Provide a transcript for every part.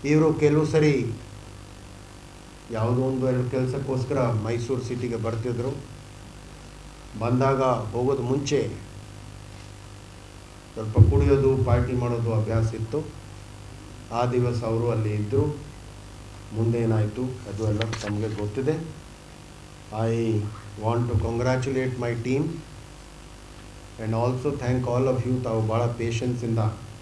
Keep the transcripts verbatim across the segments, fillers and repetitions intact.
ಇವರು ಕೆಲವು ಸರಿ ಯಾವುದೋ ಒಂದು ಎರಡು ಕೆಲಸಕ್ಕೋಸ್ಕರ ಮೈಸೂರು ಸಿಟಿಗೆ ಬರ್ತಿದ್ರು. ಬಂದಾಗ ಹೋಗೋದು ಮುಂಚೆ ಸ್ವಲ್ಪ ಕುಡಿಯೋದು ಪಾರ್ಟಿ ಮಾಡೋದು ಅಭ್ಯಾಸ ಇತ್ತು. ಆ ದಿವಸ ಅವರು ಅಲ್ಲಿ ಇದ್ದರು. ಮುಂದೆ ಏನಾಯಿತು ಅದು ಎಲ್ಲ ತಮಗೆ ಗೊತ್ತಿದೆ. I want to congratulate my team and also thank all of you. ತಾವು ಭಾಳ ಪೇಷನ್ಸಿಂದ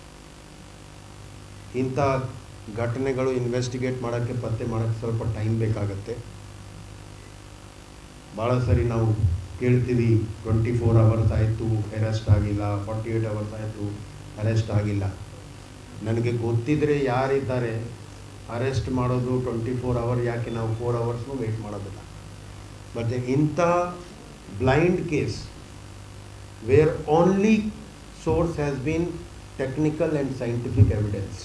ಇಂಥ ಘಟನೆಗಳು ಇನ್ವೆಸ್ಟಿಗೇಟ್ ಮಾಡೋಕ್ಕೆ ಪತ್ತೆ ಮಾಡೋಕ್ಕೆ ಸ್ವಲ್ಪ ಟೈಮ್ ಬೇಕಾಗತ್ತೆ. ಭಾಳ ಸರಿ ನಾವು ಕೇಳ್ತೀವಿ ಟ್ವೆಂಟಿ ಫೋರ್ ಅವರ್ಸ್ ಆಯಿತು ಅರೆಸ್ಟ್ ಆಗಿಲ್ಲ, ಫಾರ್ಟಿ ಏಯ್ಟ್ ಅವರ್ಸ್ ಆಯಿತು ಅರೆಸ್ಟ್ ಆಗಿಲ್ಲ. ನನಗೆ ಗೊತ್ತಿದ್ದರೆ ಯಾರಿದ್ದಾರೆ ಅರೆಸ್ಟ್ ಮಾಡೋದು ಟ್ವೆಂಟಿ ಫೋರ್ ಅವರ್ ಯಾಕೆ ನಾವು ಫೋರ್ ಅವರ್ಸ್ನೂ ವೆಯ್ಟ್ ಮಾಡೋದಿಲ್ಲ. ಮತ್ತು ಇಂಥ blind case where only source has been technical and scientific evidence,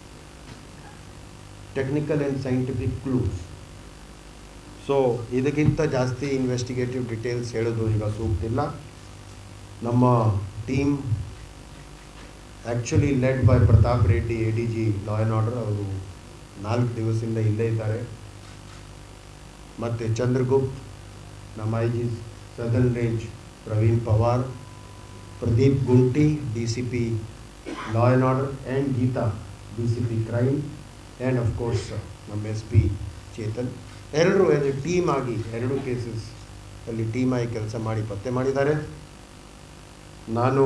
technical and scientific clues. So ಇದಕ್ಕಿಂತ ಜಾಸ್ತಿ ಇನ್ವೆಸ್ಟಿಗೇಟಿವ್ ಡಿಟೇಲ್ಸ್ ಹೇಳೋದು ಈಗ ಸೂಕ್ತಿಲ್ಲ. ನಮ್ಮ team actually led by Pratap Reddy, A D G law and order. ಅವರು ನಾಲ್ಕು ದಿವಸದಿಂದ ಇಲ್ಲೇ ಇದ್ದಾರೆ. ಮತ್ತು ಚಂದ್ರಗುಪ್ತ್, ನಮ್ಮ I G southern range Praveen Pawar, Pradeep Gunti D C P law and order, and Geetha D C P crime, and of course ನಮ್ಮ ಎಸ್ ಪಿ ಚೇತನ್. ಎಲ್ಲರೂ ಆ್ಯಸ್ ಎ ಟೀಮ್ ಆಗಿ ಎರಡು ಕೇಸಸ್ ಅಲ್ಲಿ ಟೀಮ್ ಆಗಿ ಕೆಲಸ ಮಾಡಿ ಪತ್ತೆ ಮಾಡಿದ್ದಾರೆ. ನಾನು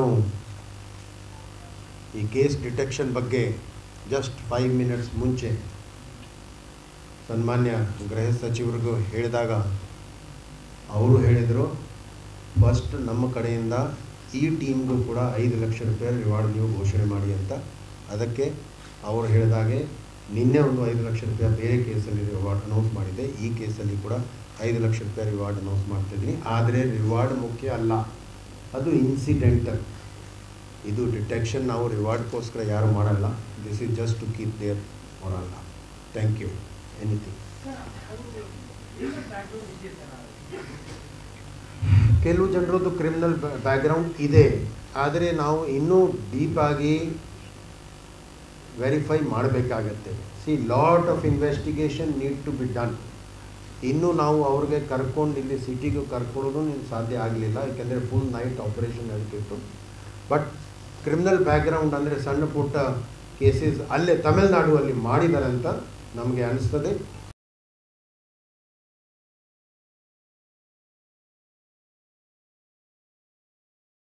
ಈ ಕೇಸ್ ಡಿಟೆಕ್ಷನ್ ಬಗ್ಗೆ ಜಸ್ಟ್ ಫೈವ್ ಮಿನಿಟ್ಸ್ ಮುಂಚೆ ಸನ್ಮಾನ್ಯ ಗೃಹ ಸಚಿವರಿಗೂ ಹೇಳಿದಾಗ ಅವರು ಹೇಳಿದರು, ಫಸ್ಟ್ ನಮ್ಮ ಕಡೆಯಿಂದ ಈ ಟೀಮ್ಗೂ ಕೂಡ ಐದು ಲಕ್ಷ ರೂಪಾಯಿ ರಿವಾರ್ಡ್ ನೀವು ಘೋಷಣೆ ಮಾಡಿ ಅಂತ. ಅದಕ್ಕೆ ಅವರು ಹೇಳಿದಾಗೆ ನಿನ್ನೆ ಒಂದು ಐದು ಲಕ್ಷ ರೂಪಾಯಿ ಬೇರೆ ಕೇಸಲ್ಲಿ ರಿವಾರ್ಡ್ ಅನೌನ್ಸ್ ಮಾಡಿದ್ದೆ. ಈ ಕೇಸಲ್ಲಿ ಕೂಡ ಐದು ಲಕ್ಷ ರೂಪಾಯಿ ರಿವಾರ್ಡ್ ಅನೌನ್ಸ್ ಮಾಡ್ತಿದ್ದೀನಿ. ಆದರೆ ರಿವಾರ್ಡ್ ಮುಖ್ಯ ಅಲ್ಲ, ಅದು ಇನ್ಸಿಡೆಂಟಲ್. ಇದು ಡಿಟೆಕ್ಷನ್ ನಾವು ರಿವಾರ್ಡ್ಗೋಸ್ಕರ ಯಾರು ಮಾಡಲ್ಲ. This is just to keep there ಮಾಡಲ್ಲ. Thank you. ಎನಿಥಿಂಗ್ ಕೆಲವು ಜನರದ್ದು ಕ್ರಿಮಿನಲ್ ಬ್ಯಾಕ್ಗ್ರೌಂಡ್ ಇದೆ, ಆದರೆ ನಾವು ಇನ್ನೂ ಡೀಪಾಗಿ ವೆರಿಫೈ ಮಾಡಬೇಕಾಗತ್ತೆ. See lot of investigation need to be done. ಇನ್ನೂ ನಾವು ಅವ್ರಿಗೆ ಕರ್ಕೊಂಡು ಇಲ್ಲಿ ಸಿಟಿಗೆ ಕರ್ಕೊಳ್ಳೋದು ಸಾಧ್ಯ ಆಗಲಿಲ್ಲ, ಯಾಕೆಂದರೆ ಫುಲ್ ನೈಟ್ ಆಪರೇಷನ್ ನಡೀತಿತ್ತು. ಬಟ್ ಕ್ರಿಮಿನಲ್ ಬ್ಯಾಕ್ಗ್ರೌಂಡ್ ಅಂದರೆ ಸಣ್ಣ ಪುಟ್ಟ ಕೇಸಸ್ ಅಲ್ಲೇ ತಮಿಳ್ನಾಡು ಅಲ್ಲಿ ಮಾಡಿದ್ದಾರೆ ಅಂತ ನಮಗೆ ಅನಿಸ್ತದೆ.